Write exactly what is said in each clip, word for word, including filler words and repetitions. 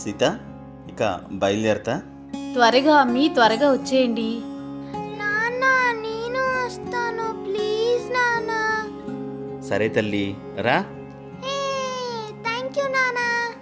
సీత ఇక బయలుదేరతా. త్వరగా మీ త్వరగా వచ్చేయండి. నాన్న నేను వస్తాను ప్లీజ్ నాన్న. సరే తల్లి రా. థ్యాంక్ యూ నాన్న.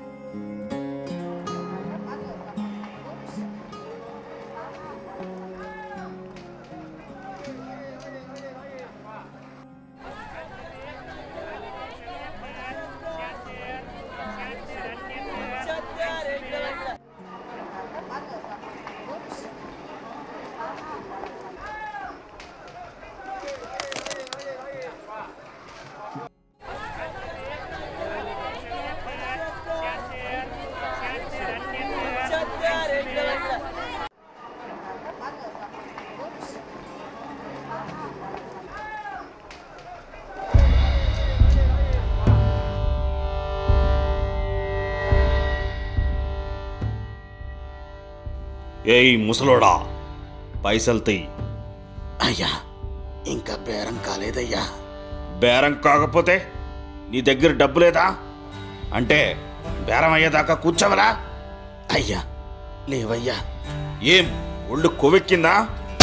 ఏయ్ ముసలోడా, పైసలు తీ. అయ్యా ఇంకా బేరం కాలేదయ్యా. బేరం కాకపోతే నీ దగ్గర డబ్బు లేదా? అంటే బేరం అయ్యేదాకా కూర్చోవలా? అయ్యా లేవయ్యా. ఏం ఒళ్ళు కొవ్వెక్కిందా?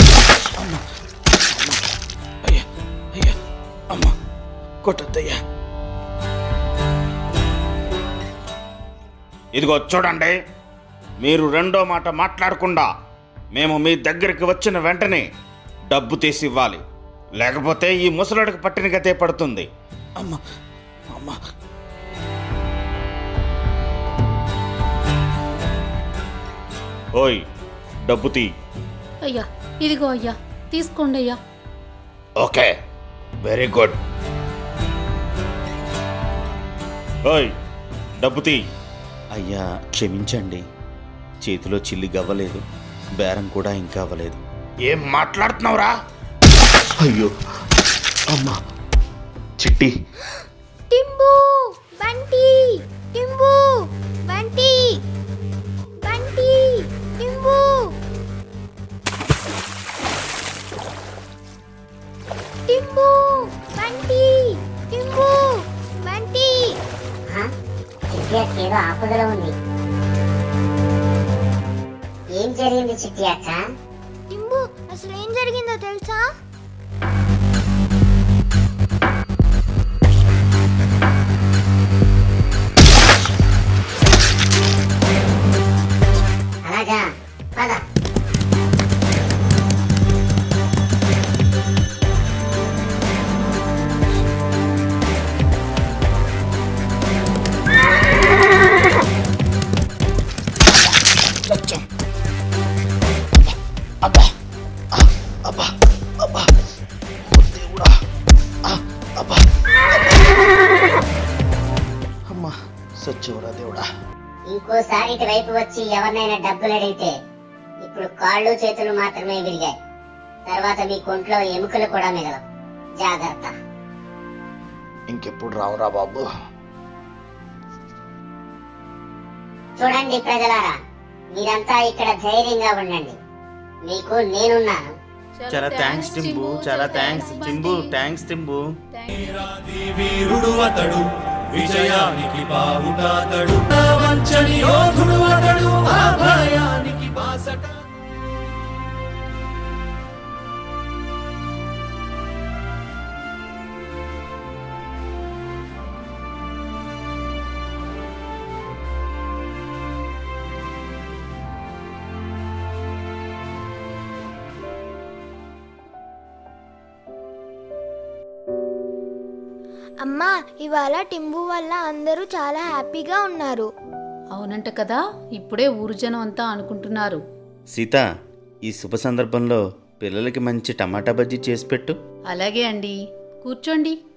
అయ్యా అయ్యా అమ్మా కొట్టద్దయ్యా. ఇదిగో చూడండి, మీరు రెండో మాట మాట్లాడకుండా మేము మీ దగ్గరికి వచ్చిన వెంటనే డబ్బు తీసి ఇవ్వాలి, లేకపోతే ఈ ముసలోడికి పట్టిన గతే పడుతుంది. అమ్మా అమ్మా ఓయ్ డబ్బు తీ. అయ్యా ఇదిగో అయ్యా, తీసుకోండి అయ్యా. Okay very good. ఓయ్ డబ్బు తీ. అయ్యా క్షమించండి, చేతిలో చిల్లి గవ్వలేదు, బేరం కూడా ఇంకా అవ్వలేదు. ఏం మాట్లాడుతున్నావురా? అయ్యో అమ్మా చిట్టి. టింబు బంటి టింబు బంటి బంటి టింబు టింబు బంటి టింబు బంటి. చిట్టి ఏదో ఆపదలో ఉంది. ఏం జరిగింది చిట్టి అక్క? టింబు అసలు ఏం జరిగిందో తెలుసా? అలాగా పద. అబ్బా అబ్బా అబ్బా దేవుడా, అబ్బా అమ్మా సచ్చివరా దేవుడా. ఇంకోసారి ఇటువైపు వచ్చి ఎవరినైనా డబ్బులు అడిగితే ఇప్పుడు కాళ్ళు చేతులు మాత్రమే విరిగాయి, తర్వాత మీ కొంట్లో ఎముకలు కూడా మిగలవు. జాగ్రత్త. ఇంకెప్పుడు రావురా బాబు. చూడండి ప్రజలారా, మీరంతా ఇక్కడ ధైర్యంగా ఉండండి, మీకు నేనున్నాను. చాలా థ్యాంక్స్ టింబు, చాలా థ్యాంక్స్ టింబు, థ్యాంక్స్ టింబు. వీరుడు అతడు, విజయానికి బావుటాతడు, వంచని యోధుడు అతడు, ఆ భయానికి బాసట. అమ్మా ఇవాళ టింబు వల్ల అందరూ చాలా హ్యాపీగా ఉన్నారు. అవునంట కదా, ఇప్పుడే ఊరు జనం అంతా అనుకుంటున్నారు. సీత, ఈ శుభ సందర్భంలో పిల్లలకి మంచి టమాటా బజ్జీ చేసి పెట్టు. అలాగే అండి, కూర్చోండి.